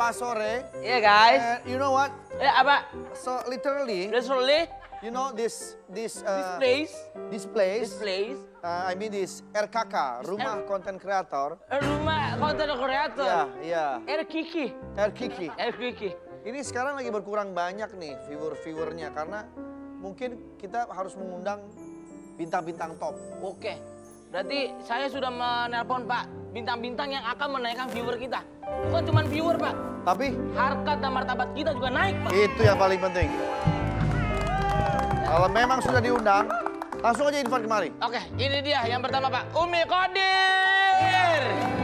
pas sore. Iya guys. And you know what? Apa? So literally, Literally, you know this place. I mean this RKK, Rumah Konten Kreator. Rumah konten kreator. Iya. RKK. RKK. Ini sekarang lagi berkurang banyak nih viewernya karena mungkin kita harus mengundang bintang-bintang top. Oke. Berarti saya sudah menelpon Pak bintang-bintang yang akan menaikkan viewer kita. Bukan cuma viewer Pak. Tapi harkat dan martabat kita juga naik Pak. itu yang paling penting. Kalau memang sudah diundang, langsung aja invite kemari. Oke, ini dia yang pertama Pak. Umi Qadir.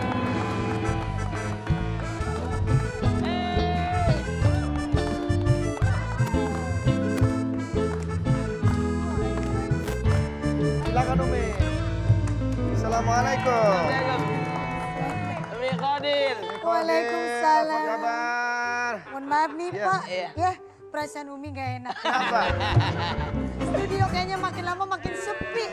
Silakan Umi. Assalamualaikum. Umi Qadir. Waalaikumsalam. Apa kabar? Mohon maaf nih Iya. Pak, Iya. ya perasaan Umi gak enak. Kenapa? Studio kayaknya makin lama makin sepi.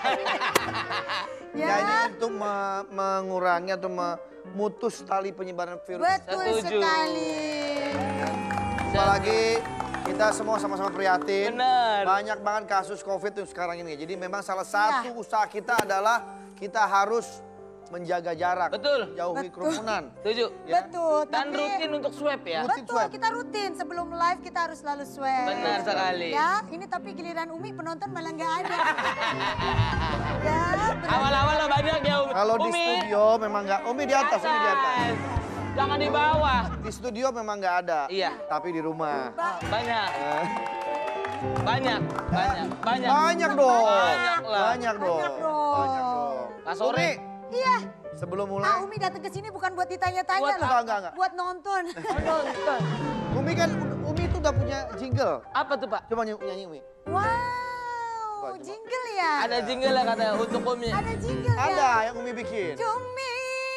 Ya ini untuk mengurangi atau memutus tali penyebaran virus. Betul Setuju. sekali. Apalagi kita semua sama-sama prihatin. Bener. Banyak banget kasus COVID tuh sekarang ini. Jadi memang salah satu usaha kita adalah kita harus menjaga jarak. Betul. Jauhi kerumunan. Setuju. Ya. Betul. Dan rutin untuk swab ya. Rutin Betul, swab. kita rutin. Sebelum live kita harus selalu swab. Benar sekali. Ya, ini tapi giliran Umi penonton malah nggak ada. Ya, benar. Awal-awal lah banyak ya Umi. Kalau di Umi, studio memang nggak. Umi di atas, Umi di atas. Jangan di bawah. Di studio memang nggak ada. Iya. Tapi di rumah. Banyak. Eh, Banyak. Banyak dong. Banyak lah. Banyak dong. Banyak dong. Banyak dong. Pas sore. Umi, Iya. sebelum mulai. Ah, Umi datang ke sini bukan buat ditanya-tanya Buat loh. enggak. Buat nonton. Nonton. Umi kan, Umi tuh udah punya jingle. Apa tuh Pak? Coba nyanyi Umi. Wow, jingle ya? Ada jingle lah katanya untuk Umi. Ada jingle ya? Ada yang Umi bikin. Cumi,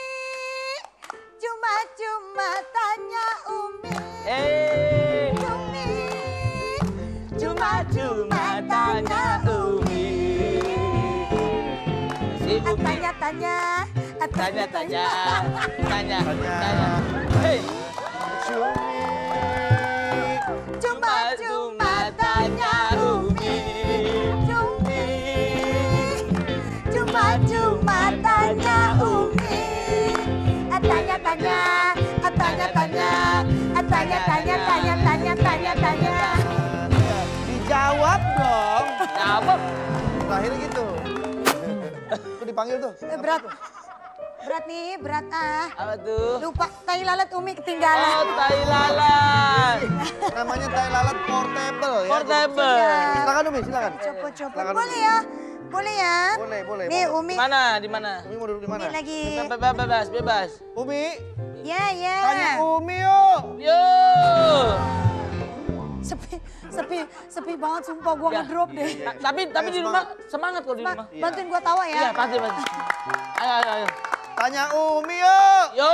cuma tanya Umi. Cumi, Cuma tanya Umi. Si Umi. Tanya-tanya. Tanya. Hei. Cumi. Cuma tanya Umi. Cumi, cuma tanya Umi. Tanya. Dijawab dong. Jawab. Terakhirnya gitu. Tuh dipanggil tuh. Berat nih, berat ah. Apa tuh? Lupa tai lalat Umi Oh, ketinggalan. tai lalat. Namanya tai lalat portable ya. Portable. Silakan Umi, silakan. Copot. Silakan, Boleh Umi. ya? Boleh ya? Boleh. Nih monggo. Umi. Di mana? Umi mau duduk di mana? Umi lagi. Bebas. Umi, Ya. tanya Umi yuk. Yo. Sepi banget sumpah gua ngedrop deh. Tapi di rumah semangat kok di rumah. Bantuin gua tawa Iya, ya. pasti. Ayo. Tanya Umi yuk. Yo.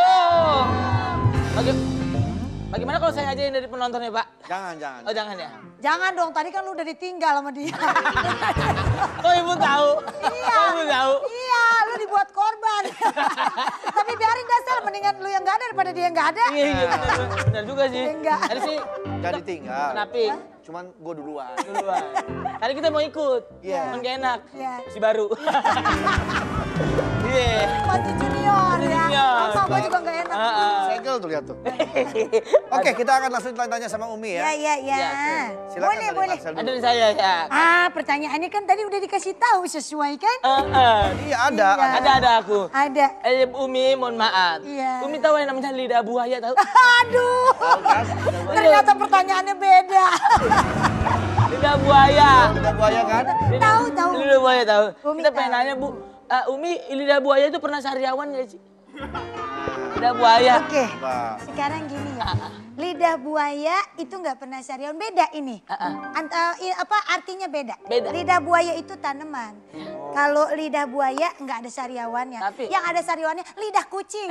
Bagaimana kalau saya ajain dari penontonnya, Pak? Jangan. Oh, jangan ya. Jangan dong, tadi kan lu udah ditinggal sama dia. Kok Ibu tahu? Iya. Kok Ibu tahu? Iya, lu dibuat korban. Tapi biarin dasar, mendingan lu yang nggak ada daripada dia yang nggak ada. Iya, benar juga sih. Enggak. Tadi sih Gak ditinggal. kenapa? Cuman gue duluan. Tadi kita mau ikut. Iya. Cuman gak enak. Iya. Si baru. Iya. Masih junior ya. Junior. Sama gua juga nggak enak. Segel tuh lihat tuh. Oke, kita akan langsung tanya sama Umi ya. Iya. Silakan dari Boleh. Marcel dulu. Ada di saya ya. Pertanyaannya kan tadi udah dikasih tahu sesuai kan? Iya ada. Iya. Ada aku. Ada. Umi, mohon maaf. Iya. Umi tahu yang namanya lidah buaya tahu? Aduh. Ternyata pertanyaannya beda. Lidah buaya. Udah buaya kan? Tahu. Lidah buaya tahu. Umi Kita tahu. pengen nanya Bu, Umi lidah buaya itu pernah sariawan nggak sih? Lidah buaya. Oke. Coba. Sekarang gini ya. Lidah buaya itu nggak pernah sariawan, beda ini. Artinya beda. Beda. Lidah buaya itu tanaman. Kalau lidah buaya nggak ada sariawannya. Tapi- Yang ada sariawannya lidah kucing.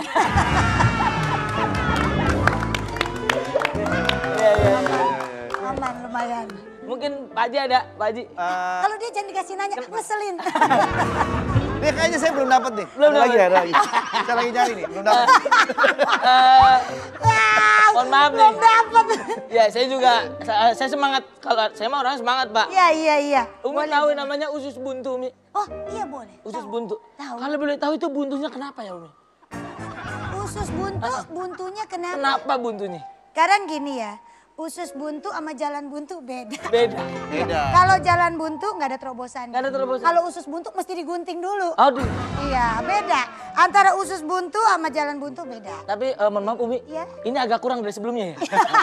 Iya. Aman lumayan. Mungkin Pak Haji ada, Pak Haji. Kalau dia jangan dikasih nanya, ngeselin. Ini kayaknya saya belum dapat nih. Belum Ada lagi dapat. ada lagi. Saya lagi cari nih, belum dapat. Wow, Mohon maaf nih. Belum dapat. Ya, saya juga, saya semangat. Kalau saya mah orang semangat, Pak. Iya. Umi tahu namanya usus buntu, Umi. Oh iya boleh. Usus Tahu. buntu. Tahu. Kalau boleh tahu itu buntunya kenapa ya, Umi? Usus buntu, buntunya kenapa? Kenapa buntunya? Sekarang gini ya, usus buntu sama jalan buntu beda. Beda. Beda. Kalau jalan buntu nggak ada terobosan. Nggak ada terobosan. Kalau usus buntu mesti digunting dulu. Aduh. Iya beda. Antara usus buntu sama jalan buntu beda. Tapi mohon maaf, Umi. Iya. Ini agak kurang dari sebelumnya ya?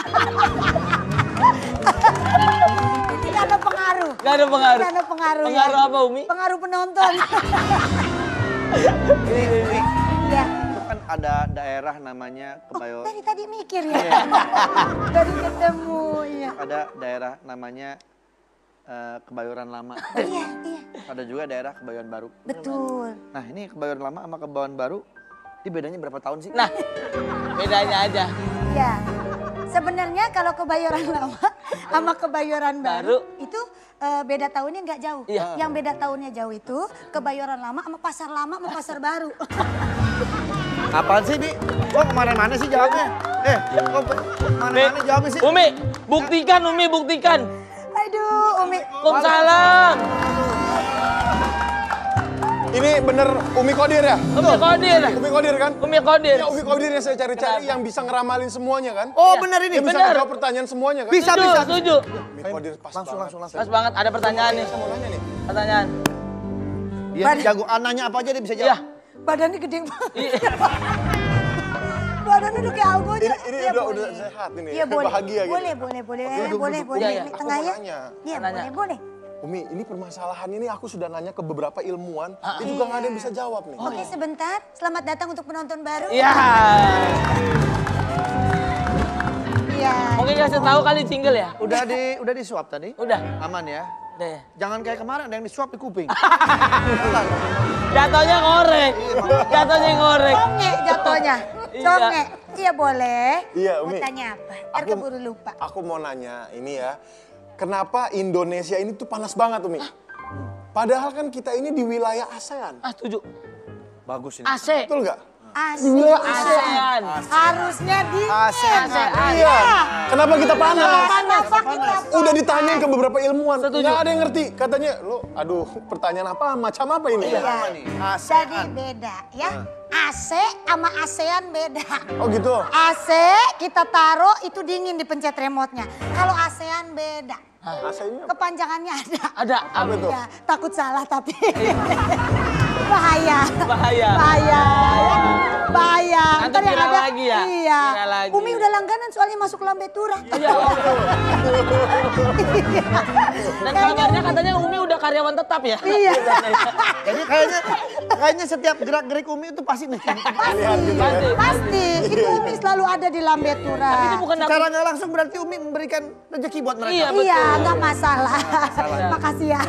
Tidak ada pengaruh. Nggak ada pengaruh. Tidak ada pengaruh. Pengaruh ya. apa, Umi? Pengaruh penonton. Ini Iya. itu kan ada daerah namanya Oh, tadi mikir ya. Dari ketemu, iya. Ada daerah namanya Kebayoran Lama. Iya. Ada juga daerah Kebayoran Baru. Betul. Nah ini Kebayoran Lama sama Kebayoran Baru, ini bedanya berapa tahun sih? Nah, bedanya aja. Ya. Sebenarnya kalau Kebayoran Lama sama Kebayoran Baru itu beda tahunnya nggak jauh. Iya. Yang beda tahunnya jauh itu Kebayoran Lama sama Pasar Lama sama Pasar Baru. Apaan sih, Bi? Kok kemana-mana sih jawabnya? Kok kemana-mana jawabnya sih? Umi, buktikan, Umi, buktikan. Aduh, Umi. Waalaikumsalam. Ini bener Umi Qadir ya? Umi Qadir. Umi Qadir kan? Umi Qadir. Ya Umi Qadir yang saya cari-cari yang bisa ngeramalin semuanya kan? Oh Iya. benar ini, Yang bisa benar. menjawab pertanyaan semuanya kan? Bisa. Setuju. Umi Qadir pas Langsung. banget. Pas banget, ada pertanyaan nih. Saya mau nanya nih. Pertanyaan. Dia nih jago, nanya apa aja dia bisa Iya. jawab. Badannya gede banget. Iya. Badannya udah kayak algo aja. Ini Iya, udah boleh. sehat ini. Iya boleh. Bahagia gitu. Boleh. Iya, iya. Ini Aku tengahnya. mau nanya. Iya, Nanya. boleh. Umi, ini permasalahan ini aku sudah nanya ke beberapa ilmuwan, dia juga nggak ada yang bisa jawab nih. Oke, sebentar. Selamat datang untuk penonton baru. Iya. Iya. Mungkin kasih tahu kali jingle ya? Udah disuap tadi? Udah. Aman ya? Udah ya. Jangan kayak kemarin ada yang disuap di kuping. Jatuhnya ngorek. Jatuhnya ngorek. Conge jatuhnya. Iya. Conge. Iya boleh. Iya, Mau Umi. tanya apa? Ntar keburu lupa. Aku mau nanya ini ya, kenapa Indonesia ini tuh panas banget Umi? Padahal kan kita ini di wilayah ASEAN. Ah, setuju. Bagus ini. AC. Betul nggak? Asik. ASEAN. Harusnya dingin. ASEAN. Iya. Kenapa kita panas? Kenapa kita Udah ditanyain ke beberapa ilmuwan, Setuju. nggak ada yang ngerti. Katanya, lo, aduh, pertanyaan apa? Macam apa ini? Iya. Apa nih? Jadi ASEAN. beda ya. AC sama ASEAN beda. Oh gitu. AC kita taruh itu dingin dipencet remote-nya. Kalau ASEAN beda. AC-nya Kepanjangannya ada. Ada. apa itu? Ya, takut salah tapi bahaya. Bahaya. Bahaya. Bahaya. Nanti Ntar yang viral ada- lagi ya? Iya. Viral lagi. Umi udah langganan soalnya masuk lambe turah. Iya. Dan kabarnya katanya Umi udah karyawan tetap ya? Iya. Jadi kayaknya setiap gerak-gerik Umi itu pasti nih. Pasti. Pasti. Itu Umi selalu ada di lambe turah. Tapi itu bukan aku. Secara nggak langsung berarti Umi memberikan rezeki buat mereka. Iya, betul. Iya, nggak masalah. Makasih ya.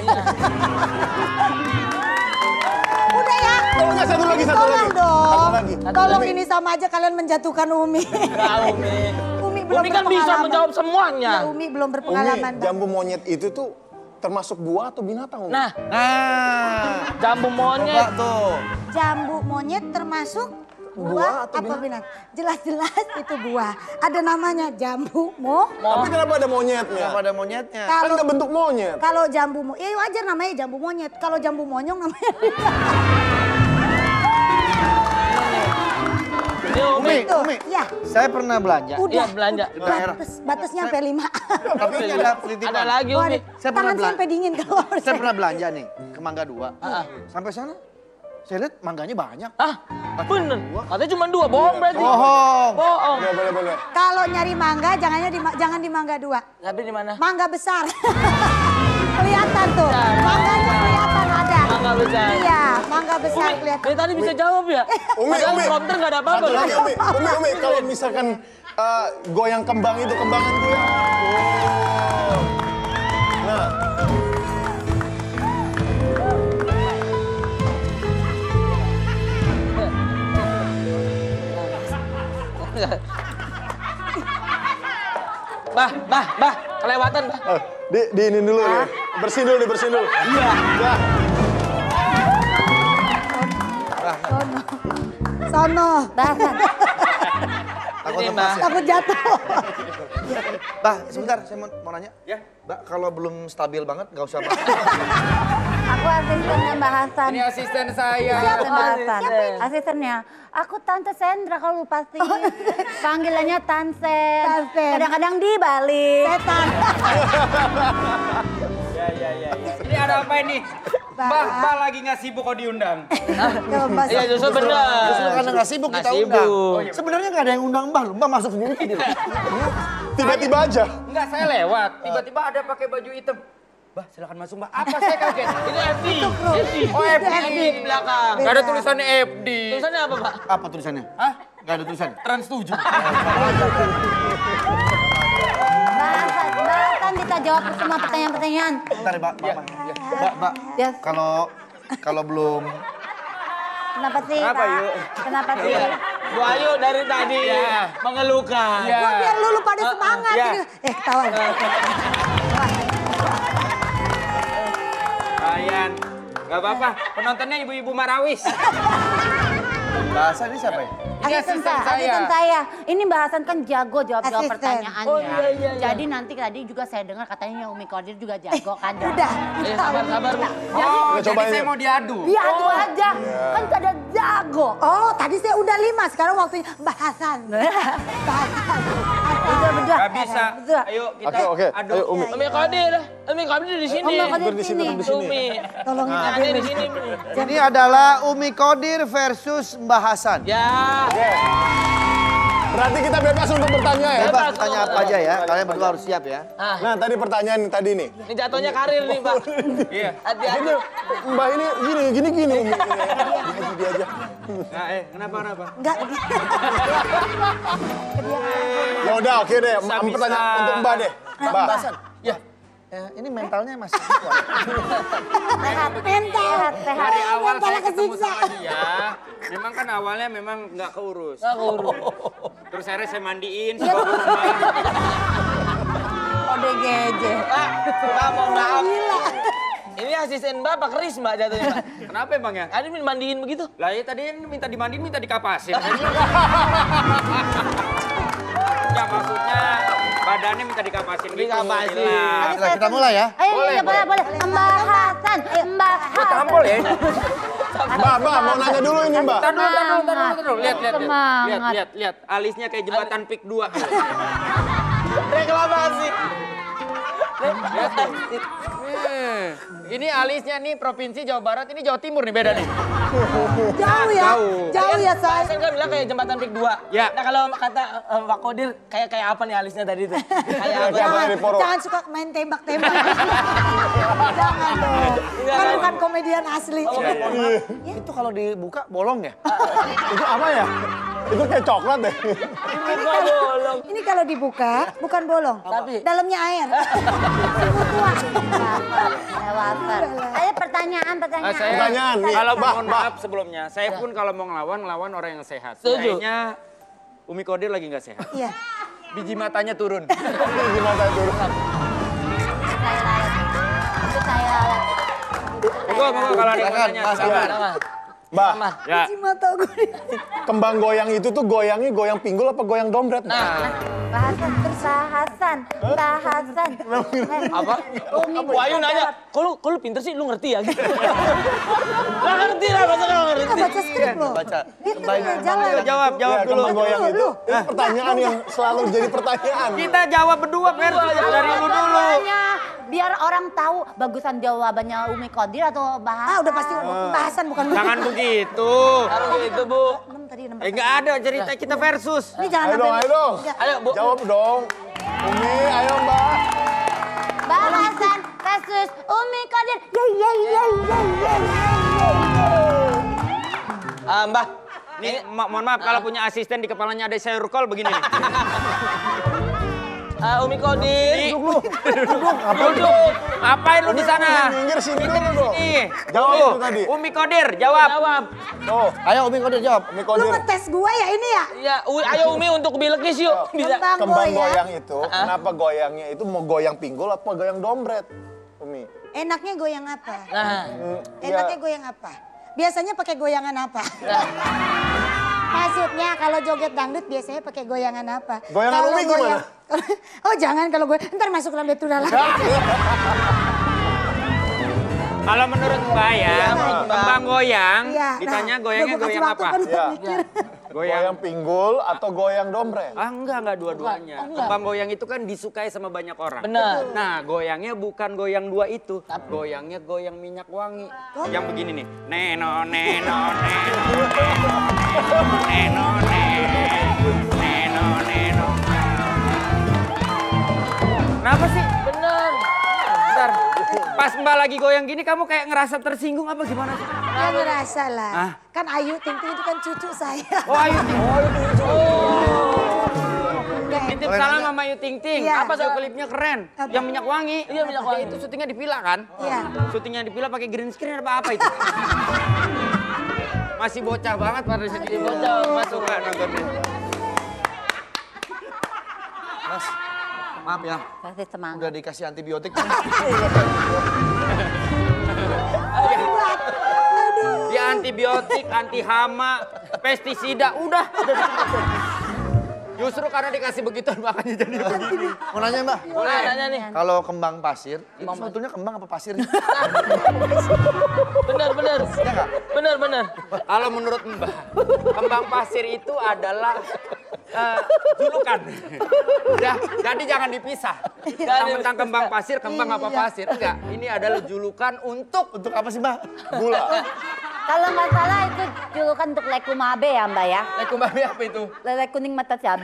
Udah ya. Oh, enggak, satu lagi. Tolong dong. Satu lagi. Tolong ini sama aja kalian menjatuhkan Umi. Enggak, Umi. Umi belum Umi kan bisa berpengalaman. menjawab semuanya. Ya, Umi belum Umi, berpengalaman. Bang. jambu monyet itu tuh termasuk buah atau binatang, Umi? Nah, Nah, jambu coba monyet. tuh. Jambu monyet termasuk Buah buah atau apa binatang? Jelas-jelas itu buah. Ada namanya jambu Tapi kenapa ada monyetnya? Kenapa ada monyetnya? Kan Kalau nggak bentuk monyet. kalau jambu ya wajar namanya jambu monyet. Kalau jambu monyong namanya Ini Umi. itu. Umi. Ya, Saya pernah belanja. udah. Iya, belanja. Di daerah. Batasnya sampai 5. Tapi ini ada titipan. Ada lagi Umi. Saya pernah Tangan belanja. sampai dingin kalau Saya pernah belanja nih ke Mangga 2. Ah. Sampai sana, saya lihat mangganya banyak. Ah, bener. Katanya cuma 2, bohong berarti. Bohong. Bohong. Boleh. Kalau nyari mangga jangan di Mangga 2. Tapi di mana? Mangga besar. Kelihatan tuh. Mangganya kelihatan ada. Mangga besar. Iya, mangga besar Umi, kelihatan. dari tadi bisa jawab ya? Umi, Padahal Umi. prompter nggak ada apa-apa. Satu lagi, Umi. Umi, kalau misalkan goyang kembang itu, kembangan gue. Oh. Nah, Bah, kelewatan, bah. di ini dulu nih. Bersin dulu. Iya. Ya. Sono. Takut Ini, lepas ya? Takut jatuh. Bah, sebentar saya mau nanya. Ya. Mbak, kalau belum stabil banget nggak usah Mbak. Aku asistennya Mbak Hasan. Ini asisten saya. Siapa Mbak Hasan? Asistennya. Aku Tante Sandra kalau pasti. Panggilannya Tansen. Tansen. Kadang-kadang di Bali. Setan. Ya. Ini ada apa ini? Mbak lagi nggak sibuk kok diundang. Iya justru benar. Justru karena nggak sibuk Nggak kita sibuk. undang. Sebenarnya nggak ada yang undang Mbak, Mbak masuk sendiri ke dia. Tiba-tiba aja. Enggak, saya lewat. Tiba-tiba ada pakai baju hitam. Mbak, silakan masuk Mbak. Apa saya kaget? Itu FD. Oh, FD. FD di belakang. Gak ada tulisannya FD. Tulisannya apa Pak? Apa tulisannya? Hah? Nggak ada tulisan. Trans 7. Mbak Hasan kita jawab semua pertanyaan-pertanyaan. Bentar ya, Mbak. Mbak, Yes. kalau belum Kenapa sih? Kenapa, Kak? Yu? Kenapa sih? Bu Ayu dari tadi mengeluhkan. Ya. Gua biar lu pada semangat. ya. Ketawa. Ayan. Gak apa-apa. Penontonnya ibu-ibu Marawis. bahasa ini siapa ya? Ini asisten Asisten saya. Ini Mbak Hasan kan jago jawab-jawab Asisten. pertanyaannya. Oh, iya. Jadi nanti tadi juga saya dengar katanya Umi Qadir juga jago kan. Udah. Sabar Bu. Oh, Kita jadi cobain saya yuk. mau diadu. Diadu aja. Kan kada jago. Oh, tadi saya udah 5, sekarang waktunya Mbak Hasan. Mbak Hasan. Betul. Gak bisa. Betul. Ayo kita Oke. adu. Ayo Umi. Umi Qadir di sini. Mbak Qadir di sini, sini. di sini. Umi. Tolongin Nah, Qadir. ada di sini. Ini adalah Umi Qadir versus Mbah Hasan. Ya. Berarti kita bebas untuk bertanya ya. Bebas tanya apa aja ya, kalian berdua harus siap ya. Nah tadi pertanyaan tadi nih. Ini jatuhnya karir nih Pak. Iya. Hati-hati. Ini Mbak ini gini Umi. Dia aja. Nah, kenapa? Enggak. Ya udah oke deh. Bisa. Pertanyaan untuk Mbak deh. Mbak. Ya. Ini mentalnya masih Sehat. Mental. Sehat. Dari awal Mental saya ketemu kesiksa. sama dia, memang kan awalnya memang nggak keurus. Terus akhirnya saya mandiin, saya bawa ke rumah. ODGJ. Pak, mohon maaf. Ini asisten Bapak keris Mbak jatuhnya Mbak. Kenapa emang ya? Ada mandiin begitu? Lah ya tadi yang minta dimandiin, minta dikapasin. Ya maksudnya badannya minta dikapasin gitu. Dikapasin. Jelas. Kita mulai ya. Ayo, boleh. Mbak Hasan. Mbak Hasan. Tampol ya? Mbak mau nanya dulu ini Mbak. Tar dulu. Semangat. Lihat. Alisnya kayak jembatan PIK 2. Reklamasi. Ini alisnya nih Provinsi Jawa Barat, ini Jawa Timur nih beda nih. Jauh ya. Jauh ya, say. Saya kan bilang kayak jembatan PIK 2. Ya. Nah kalau kata Pak Qadir kayak apa nih alisnya tadi itu? Kayak apa? Jangan dari Poro. Jangan suka main tembak-tembak. Jangan dong. Kan bukan komedian asli. Itu kalau dibuka bolong ya? Itu apa ya? Itu kayak coklat deh. Ini kalau dibuka bukan bolong, Tapi? dalamnya air. Sumur tua. Lewatan. Ayo pertanyaan. Pertanyaan nih. Kalau Mbak, mohon maaf sebelumnya, saya pun kalau mau ngelawan orang yang sehat. Setuju. Kayaknya Umi Qadir lagi nggak sehat. Iya. Biji matanya turun. Gimana dulu? Saya layak. Itu saya layak. Monggo kalau ada yang mau Silakan, tanya. Mas, silakan. silakan. Mbak, Ya. Si mata gue. kembang goyang itu tuh goyangnya goyang pinggul apa goyang dompet? Bahasan. Apa? Bu Ayu nanya, kok lu pinter sih, lu ngerti ya? Gak ngerti lah, masa gak ngerti? Kita baca skrip loh. Baca. Itu Kembali. jalan. Jawab Ya, dulu. kembang goyang itu. Lu. Ini pertanyaan yang selalu jadi pertanyaan. Kita jawab berdua versus dari lu dulu. Makanya, biar orang tahu bagusan jawabannya Umi Qadir atau Bahasan. Udah pasti bahasan bukan Jangan begitu. Harus gitu Bu. Tadi nomor Nggak ada cerita kita versus. Ini jangan Ayo dong, ayo dong. Ayo Bu. Jawab dong. Umi, ayo Mbak. Bahasan versus Umi Qadir. Mbah, Nih, mohon maaf kalau punya asisten di kepalanya ada circle begini nih. Umi Qadir. Duduk. Apain lu di sana? Minggir sini dulu dong. Nih. Jawab Tuh, itu tadi. Umi Qadir, jawab. Jawab. Oh, Ayo Umi Qadir jawab. Umi Lu Qadir. ngetes gue ya ini ya? Ya, ayo Umi untuk bilekis yuk. Bisa. Kembang goyang itu, kenapa goyangnya itu mau goyang pinggul apa goyang dompet? Umi. Enaknya goyang apa? Nah, Enaknya goyang apa? Biasanya pakai goyangan apa? Maksudnya kalau joget dangdut biasanya pakai goyangan apa? Goyangan Kalau Umi gimana? Oh jangan kalau gue, ntar masuk dalam betul dalam. Kalau menurut Mbak ya, kembang goyang, Iya, ditanya nah, goyangnya udah gua kasih goyang waktu apa? kan Iya. mikir. Goyang pinggul atau goyang dombreng? Enggak dua-duanya. Kembang goyang itu kan disukai sama banyak orang. Benar. Nah, goyangnya bukan goyang dua itu. Goyangnya goyang minyak wangi. Yang begini nih. Neno, neno, neno, neno, neno, neno. Kenapa sih? Bener. Bentar. Pas Mbak lagi goyang gini, kamu kayak ngerasa tersinggung apa gimana sih? Ya ngerasa lah. Ah. Kan Ayu Ting Ting itu kan cucu saya. Oh, Ayu Ting Ting. Enggak, Titip salam sama Ayu Ting Ting. Iya. Apa video klipnya keren? Apa? Yang minyak wangi. Iya, minyak wangi. Itu syutingnya di villa kan? Iya. Syutingnya di villa pakai green screen apa itu? Masih bocah banget pada saat itu. Bocah, Mas suka nontonnya. Mas, maaf ya. Kasih semangat. Udah dikasih antibiotik. Dia antibiotik, anti hama, pestisida, udah. Justru karena dikasih begituan makanya jadi begini. Mau nanya Mbak, Boleh nanya nih. kalau kembang pasir, itu sebetulnya kembang apa pasir? Bener, bener. Iya nggak? Bener, bener. Kalau menurut Mbak, kembang pasir itu adalah julukan. Udah, jadi jangan dipisah. Tentang kembang pasir, kembang apa pasir. Enggak, ini adalah julukan untuk Apa sih Mbak? Gula. Kalau nggak salah itu julukan untuk lekumabe ya Mbak ya. Kumbabe apa itu? Lele kuning mata cabe.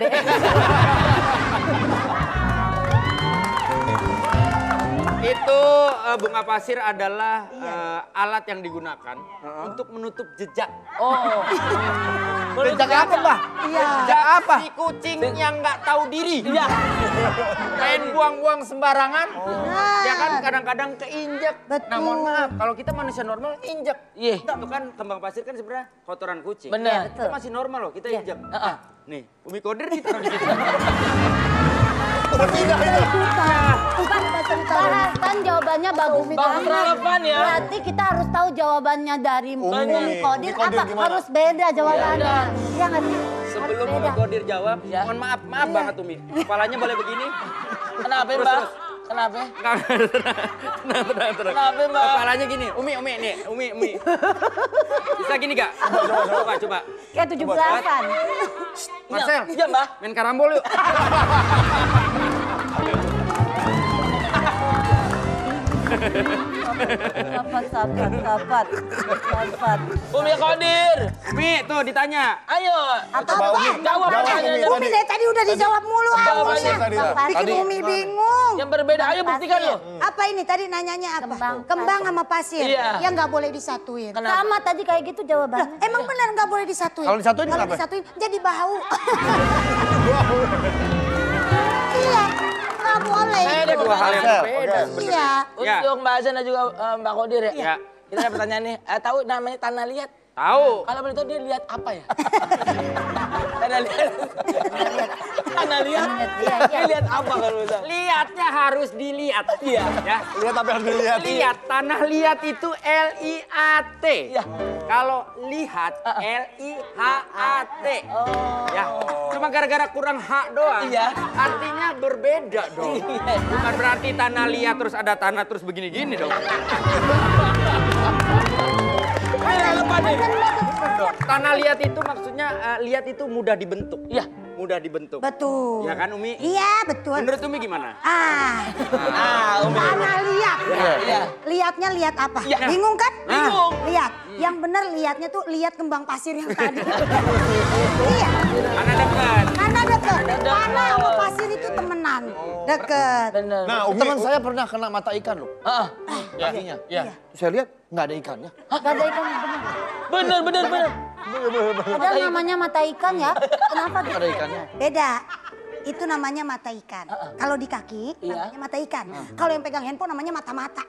Itu bunga pasir adalah alat yang digunakan untuk menutup jejak. Oh. Jejak apa Mbak? Iya. Jejak apa? Si kucing yang nggak tahu diri. Iya. Main buang-buang sembarangan. Nah. Ya kan kadang-kadang keinjek. Betul. Nah mohon maaf, kalau kita manusia normal injek. Iya. Itu kan kembang pasir kan sebenarnya kotoran kucing. Bener. Kita masih normal loh, kita injek. Heeh. Nih, Umi Kodir ditaruh di situ. Bahasan jawabannya bagus Bagus, relevan ya. Berarti kita harus tahu jawabannya dari Umi Kodir Umi Kodir apa? gimana? Harus beda jawabannya. Iya nggak sih? Sebelum Harus Umi beda. Kodir jawab, mohon maaf banget Umi. Kepalanya boleh begini. Kenapa, Terus, Mbak? terus. Kenapa? Tenang. Kenapa, Mbak? Kepalanya gini, Umi nih, Umi. Bisa gini gak? Coba. Kayak 17-an. Marcel, Iya, Mbak. main karambol yuk. Sapat. Umi Kodir. Umi, tuh ditanya. Ayo. Coba Umi. Jawab pertanyaannya. Umi dari tadi udah dijawab mulu. Jawabannya. Tadi lah. Bikin Umi bingung. Yang berbeda, ayo buktikan lo. Apa ini tadi nanyanya apa? Kembang Kembang sama pasir. Iya. Yang nggak boleh disatuin. Sama tadi kayak gitu Lah, jawabannya. emang benar nggak boleh disatuin? Kalau disatuin Kalau kenapa? disatuin jadi bau. Iya, nggak boleh. Ada Dua hal yang Marcel, berbeda. Iya. Untuk Mbak Azan dan juga Mbak Kodir ya. Ya. Kita ada pertanyaan nih. Tahu namanya tanah liat? Tahu. Kalau boleh tahu dia lihat apa ya? Tanah liat. Tanah liat. Iya. Dia lihat apa kalau boleh tahu? Lihatnya harus dilihat. Iya. Ya. Lihat apa yang dilihat? Lihat, tanah liat itu L-I-A-T. Iya. Kalau lihat L-I-H-A-T. Ya. Cuma gara-gara kurang H doang. Iya. Artinya berbeda dong. Bukan berarti tanah liat terus ada tanah terus begini-gini dong. Apa nih? Tanah liat itu maksudnya liat itu mudah dibentuk. Iya. Mudah dibentuk. Betul. Ya kan Umi? Iya, betul. Menurut Umi gimana? Umi. Tanah liat. Iya. Liatnya liat apa? Iya. Bingung kan? Bingung. Liat. Yang benar liatnya tuh liat kembang pasir yang tadi. Iya. Karena dekat. Karena deket. Tanah sama pasir itu temenan. Deket. Bener. Nah, Umi, Teman saya pernah kena mata ikan loh, Heeh. kakinya. Iya. Terus saya lihat nggak ada ikannya. Gak ada ikan bener. Bener. Ada namanya mata ikan ya. Kenapa Nggak ada ikannya. Beda. Itu namanya mata ikan. Kalau di kaki namanya mata ikan. Kalau yang pegang handphone namanya mata-mata.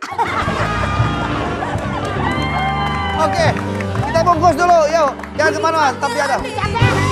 Oke, kita bungkus dulu, yuk. Jangan kemana-mana, tapi ada. Capek.